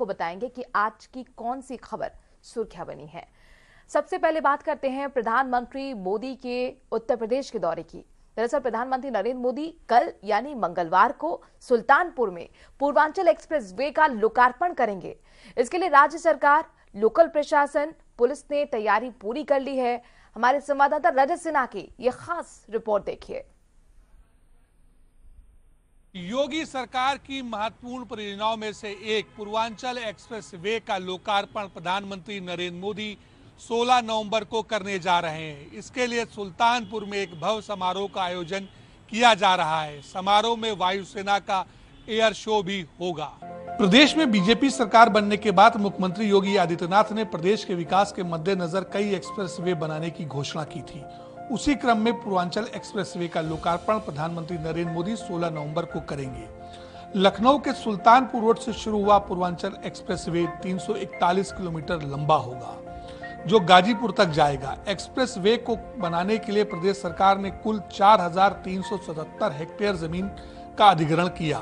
आपको बताएंगे कि आज की कौन सी खबर सुर्खियां बनी है। सबसे पहले बात करते हैं प्रधानमंत्री मोदी के उत्तर प्रदेश के दौरे की। दरअसल प्रधानमंत्री नरेंद्र मोदी कल यानी मंगलवार को सुल्तानपुर में पूर्वांचल एक्सप्रेस वे का लोकार्पण करेंगे। इसके लिए राज्य सरकार, लोकल प्रशासन, पुलिस ने तैयारी पूरी कर ली है। हमारे संवाददाता रजत सिन्हा की यह खास रिपोर्ट देखिए। योगी सरकार की महत्वपूर्ण परियोजनाओं में से एक पूर्वांचल एक्सप्रेस वे का लोकार्पण प्रधानमंत्री नरेंद्र मोदी 16 नवंबर को करने जा रहे हैं। इसके लिए सुल्तानपुर में एक भव्य समारोह का आयोजन किया जा रहा है। समारोह में वायुसेना का एयर शो भी होगा। प्रदेश में बीजेपी सरकार बनने के बाद मुख्यमंत्री योगी आदित्यनाथ ने प्रदेश के विकास के मद्देनजर कई एक्सप्रेस वे बनाने की घोषणा की थी। उसी क्रम में पूर्वांचल एक्सप्रेस वे का लोकार्पण प्रधानमंत्री नरेंद्र मोदी 16 नवंबर को करेंगे। लखनऊ के सुल्तानपुर रोड से शुरू हुआ पूर्वांचल एक्सप्रेस वे 341 किलोमीटर लंबा होगा, जो गाजीपुर तक जाएगा। एक्सप्रेस वे को बनाने के लिए प्रदेश सरकार ने कुल 4,377 हेक्टेयर जमीन का अधिग्रहण किया।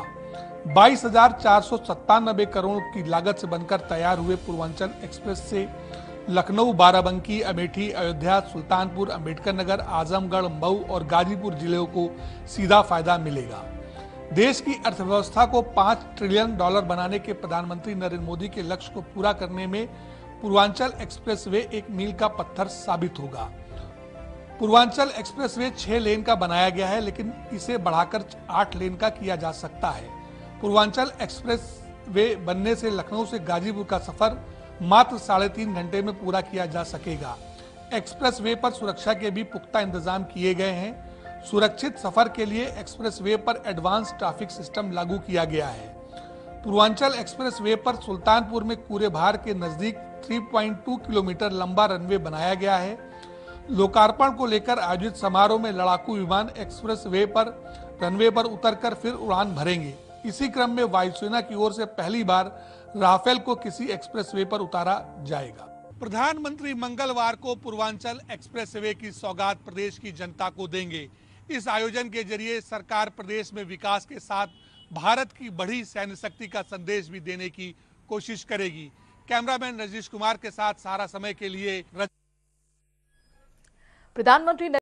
22,497 करोड़ की लागत से बनकर तैयार हुए पूर्वांचल एक्सप्रेस से लखनऊ, बाराबंकी, अमेठी, अयोध्या, सुल्तानपुर, अंबेडकर नगर, आजमगढ़, मऊ और गाजीपुर जिलों को सीधा फायदा मिलेगा। देश की अर्थव्यवस्था को $5 ट्रिलियन बनाने के प्रधानमंत्री नरेंद्र मोदी के लक्ष्य को पूरा करने में पूर्वांचल एक्सप्रेस वे एक मील का पत्थर साबित होगा। पूर्वांचल एक्सप्रेस वे 6 लेन का बनाया गया है, लेकिन इसे बढ़ाकर 8 लेन का किया जा सकता है। पूर्वांचल एक्सप्रेस वे बनने से लखनऊ से गाजीपुर का सफर मात्र 3.5 घंटे में पूरा किया जा सकेगा। एक्सप्रेस वे पर सुरक्षा के भी पुख्ता इंतजाम किए गए हैं। सुरक्षित सफर के लिए एक्सप्रेस वे पर एडवांस ट्रैफिक सिस्टम लागू किया गया है। पूर्वांचल एक्सप्रेस वे पर सुल्तानपुर में कूरे भार के नजदीक 3.2 किलोमीटर लंबा रनवे बनाया गया है। लोकार्पण को लेकर आयोजित समारोह में लड़ाकू विमान एक्सप्रेस वे पर रनवे पर उतरकर फिर उड़ान भरेंगे। इसी क्रम में वायुसेना की ओर से पहली बार राफेल को किसी एक्सप्रेस वे पर उतारा जाएगा। प्रधानमंत्री मंगलवार को पूर्वांचल एक्सप्रेस वे की सौगात प्रदेश की जनता को देंगे। इस आयोजन के जरिए सरकार प्रदेश में विकास के साथ भारत की बढ़ी सैन्य शक्ति का संदेश भी देने की कोशिश करेगी। कैमरामैन रजनीश कुमार के साथ सारा समय के लिए। प्रधानमंत्री